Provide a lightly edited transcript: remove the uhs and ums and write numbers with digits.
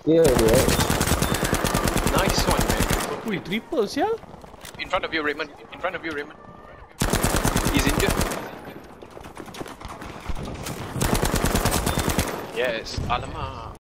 Yeah, yeah. Nice one, man. Ui, triple sial. In front of you, Raymond. In front of you, Raymond. He's injured. Yes, alamak.